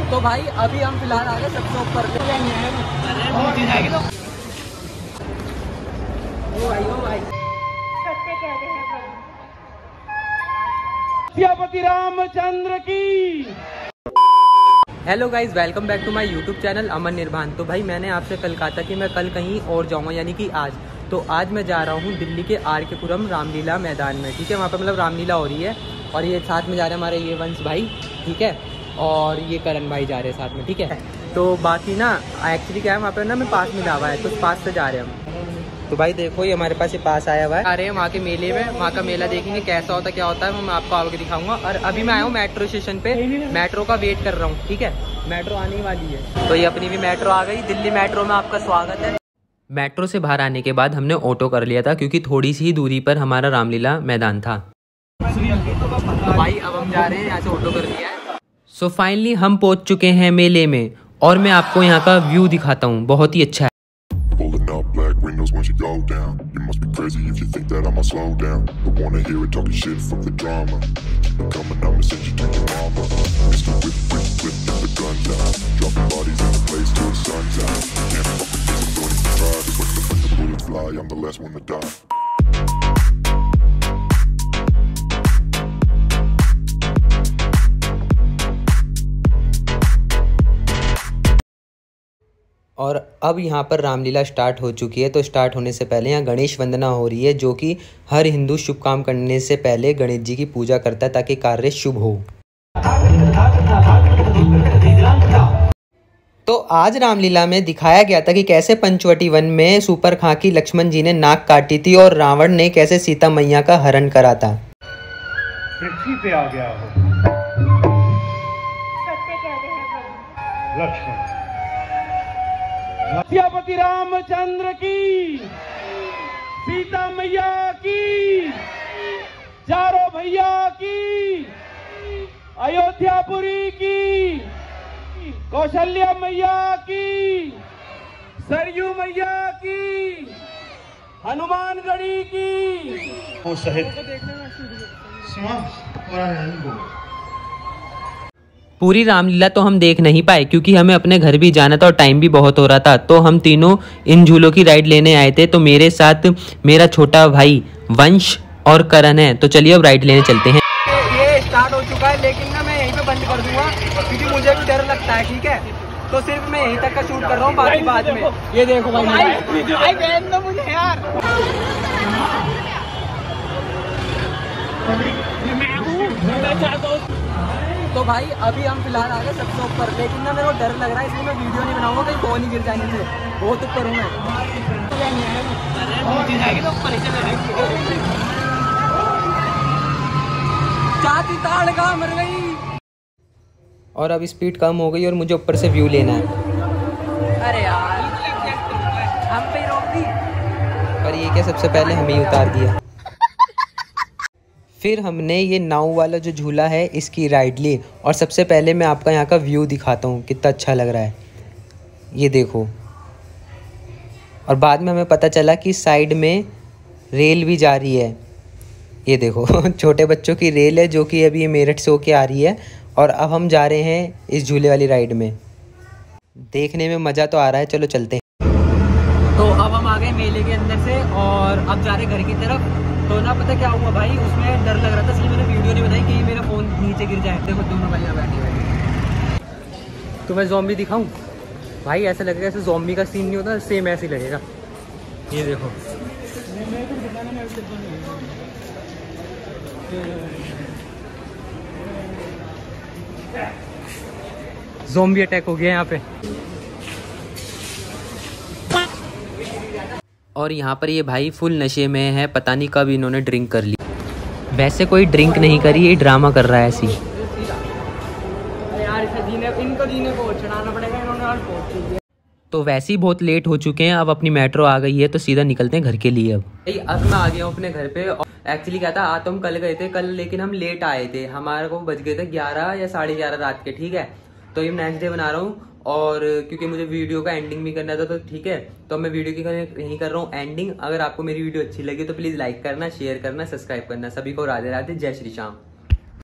तो भाई अभी हम फिलहाल आ गए सबसे ऊपर पे। ओ भाई सत्य कहते हैं प्रभु। सियापति रामचंद्र की। Hello guys, welcome back to my YouTube channel Aman Nirbhan. तो भाई मैंने आपसे कल कहा था कि मैं कल कहीं और जाऊँगा, यानी कि आज। तो आज मैं जा रहा हूँ दिल्ली के आर.के. पुरम रामलीला मैदान में, ठीक है। वहाँ पे मतलब रामलीला हो रही है और ये साथ में जा रहे हैं हमारे ये वंश भाई, ठीक है, और ये करण भाई जा रहे हैं साथ में, ठीक है। तो बाकी ना एक्चुअली क्या है, वहाँ पे ना मैं पास मिला हुआ है, तो पास से जा रहे हैं हम। तो भाई देखो ये हमारे पास ये पास आया हुआ है। आ रहे हैं वहाँ के मेले में, वहाँ का मेला देखेंगे कैसा होता है क्या होता है, वो मैं आपको आगे दिखाऊंगा। और अभी मैं आया हूँ मेट्रो स्टेशन पे, मेट्रो का वेट कर रहा हूँ, ठीक है। मेट्रो आने वाली है, तो ये अपनी भी मेट्रो आ गई। दिल्ली मेट्रो में आपका स्वागत है। मेट्रो से बाहर आने के बाद हमने ऑटो कर लिया था, क्योंकि थोड़ी सी ही दूरी पर हमारा रामलीला मैदान था। तो भाई अब हम जा रहे हैं, यहाँ से ऑटो कर लिया है। सो फाइनली हम पहुँच चुके हैं मेले में, और मैं आपको यहाँ का व्यू दिखाता हूँ, बहुत ही अच्छा है। Pulling up black windows once you go down. You must be crazy if you think that I'ma slow down. Don't wanna hear it talking shit, fuck the drama. Keep it coming, I'ma send you to your mama. Mr. Whip, whip, whip, get the guns out. Dropping bodies in the place till the sun's out. Can't fuck with this, I'm going to try. Just when the bullets fly, I'm the last one to die. और अब यहाँ पर Ramlila start हो चुकी है। तो start होने से पहले यहाँ गणेश वंदना हो रही है, जो कि हर हिंदू शुभ काम करने से पहले गणेश जी की पूजा करता है ताकि कार्य शुभ हो। तो आज रामलीला में दिखाया गया था कि कैसे पंचवटी वन में सुपर खाकी लक्ष्मण जी ने नाक काटी थी और रावण ने कैसे सीता मैया का हरण करा था। पृथ्वी पे आ गया हो सत्य कहते हैं प्रभु। लक्ष्मण। सियापति रामचंद्र की, सीता मैया की, चारों भैया की, अयोध्यापुरी की, कौशल्या मैया की, सरयू मैया की, हनुमानगढ़ी की, वो सहित पूरी रामलीला तो हम देख नहीं पाए, क्योंकि हमें अपने घर भी जाना था और टाइम भी बहुत हो रहा था। तो हम तीनों इन झूलों की राइड लेने आए थे। तो मेरे साथ मेरा छोटा भाई वंश और करण है। तो चलिए अब राइड लेने चलते हैं। ये स्टार्ट हो चुका है, लेकिन ना मैं यहीं पे बंद कर दूंगा, क्योंकि मुझे भी डर लगता है, ठीक है। तो सिर्फ मैं यहीं तक का शूट कर रहा हूँ, बाकी बाद में। ये देखो भाई मुझे यार, तो भाई अभी हम फिलहाल आ गए सबसे ऊपर, लेकिन ना मेरे को डर लग रहा है, इसलिए मैं वीडियो नहीं बनाऊंगा, कहीं फोन ही गिर जाने से। बहुत ऊपर हूँ मैं। चाची ताड़ का मर गई। और अब स्पीड कम हो गई और मुझे ऊपर से व्यू लेना है। अरे यार हम पे रोक दी, पर ये क्या, सबसे पहले हमें ही उतार दिया। फिर हमने ये नाव वाला जो झूला है इसकी राइड ली, और सबसे पहले मैं आपका यहाँ का व्यू दिखाता हूँ कितना अच्छा लग रहा है, ये देखो। और बाद में हमें पता चला कि साइड में रेल भी जा रही है, ये देखो छोटे बच्चों की रेल है, जो कि अभी ये मेरठ से होके आ रही है। और अब हम जा रहे हैं इस झूले वाली राइड में। देखने में मज़ा तो आ रहा है, चलो चलते हैं। तो अब हम आ गए मेले के अंदर से और अब जा रहे घर की तरफ। तो ना पता क्या हुआ भाई, उसमें डर लग रहा था, इसलिए मैंने वीडियो नहीं बनाई कि मेरा फ़ोन नीचे गिर जाए। देखो दोनों भाई बैठे हुए। तो मैं ज़ॉम्बी दिखाऊं भाई, ऐसा लगेगा जैसे ज़ॉम्बी का सीन नहीं होता, सेम ऐसे ही लगेगा। ये देखो ज़ॉम्बी अटैक हो गया यहाँ पे। और यहाँ पर ये भाई फुल नशे में है, पता नहीं कब इन्होंने ड्रिंक कर ली। वैसे कोई ड्रिंक नहीं करी, ये ड्रामा कर रहा है ऐसी। यार इनको जीने को चढ़ाना पड़ेगा, इन्होंने। तो वैसे ही बहुत लेट हो चुके हैं, अब अपनी मेट्रो आ गई है, तो सीधा निकलते हैं घर के लिए। अब मैं आ गया हूँ अपने घर पे। एक्चुअली क्या था, आज तो हम कल गए थे, कल लेकिन हम लेट आए थे, हमारे को बज गए थे 11 या 11:30 रात के, ठीक है। तो ये नेक्स्ट डे बना रहा हूँ, और क्योंकि मुझे वीडियो का एंडिंग भी करना था, तो ठीक है, तो मैं वीडियो की यहीं कर रहा हूँ एंडिंग। अगर आपको मेरी वीडियो अच्छी लगी तो प्लीज़ लाइक करना, शेयर करना, सब्सक्राइब करना। सभी को राधे राधे, जय श्री श्याम।